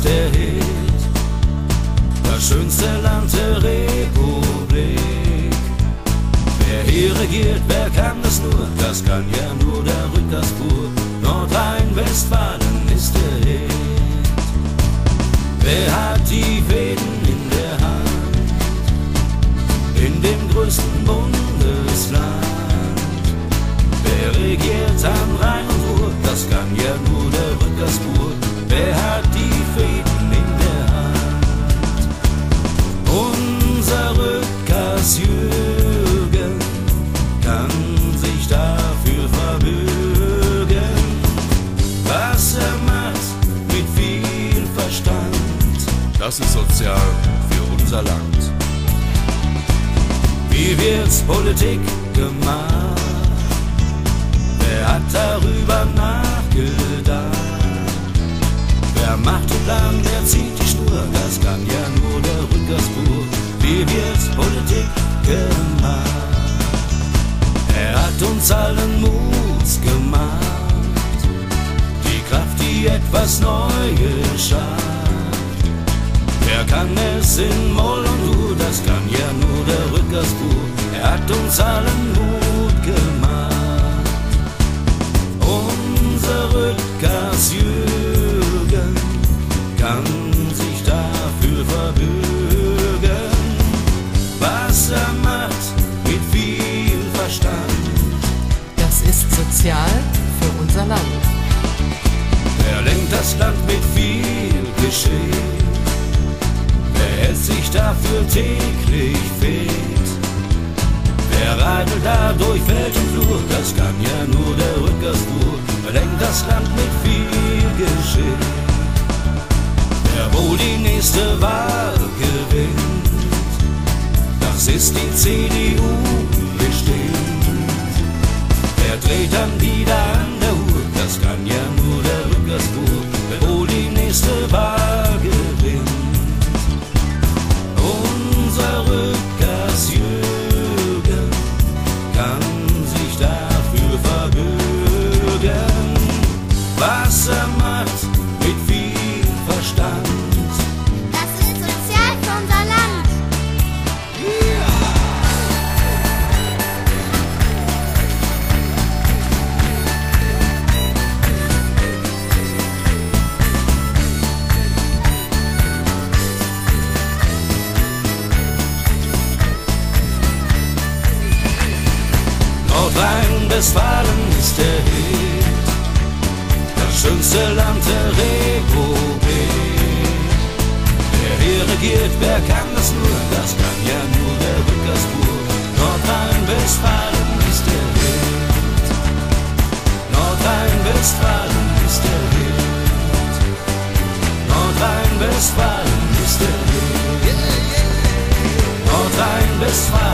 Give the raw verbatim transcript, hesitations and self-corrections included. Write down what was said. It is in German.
der Held, das schönste Land der Republik. Wer hier regiert, wer kann das nur? Das kann ja nur der Rückerspur. Nordrhein-Westfalen ist der Held. Wer hat die Fäden in der Hand, in dem größten Bundesland? Wer regiert am Rhein und Ruhr? Das kann ja nur der Rückerspur. Wer hat die Fäden in der Hand? Unser Rückers Jürgen kann sich dafür verbürgen, was er macht mit viel Verstand. Das ist sozial für unser Land. Wie wird's Politik gemacht? Wer hat darüber nachgedacht? Wer macht den Plan, der zieht die Schnur? Das kann ja nur der Rückerspur. Wie wird's Politik gemacht? Er hat uns allen Mut gemacht, die Kraft, die etwas Neues schafft. Wer kann es in Moll und Dur? Das kann ja nur der Rückerspur. Er hat uns allen Mut gemacht. Unser Rückers Jürgen kann sich dafür verbürgen, was er macht mit viel Verstand. Das ist sozial für unser Land. Er lenkt das Land mit viel Geschick. Wer hält sich dafür täglich fit? Wer radelt da durch Feld und Flur? Das kann ja nur der Rückerspur. Er lenkt das Land mit viel Geschick. Wer wohl die nächste Wahl gewinnt, das ist die C D U bestimmt. Wer dreht dann wieder an der Uhr? Das kann ja nur der Rückerspur. Wer wohl die nächste Wahl gewinnt. Unser Rückers Jürgen kann sich dafür verbürgen, was er macht mit viel Verstand. Das ist sozial für unser Land. Nordrhein-Westfalen ist der Held, das schönste Land der Republik. Wer hier regiert, wer kann das nur? Das kann ja nur der Rückerspur. Nordrhein-Westfalen ist der Held. Nordrhein-Westfalen ist der Held. Nordrhein-Westfalen ist der Held. Nordrhein-Westfalen.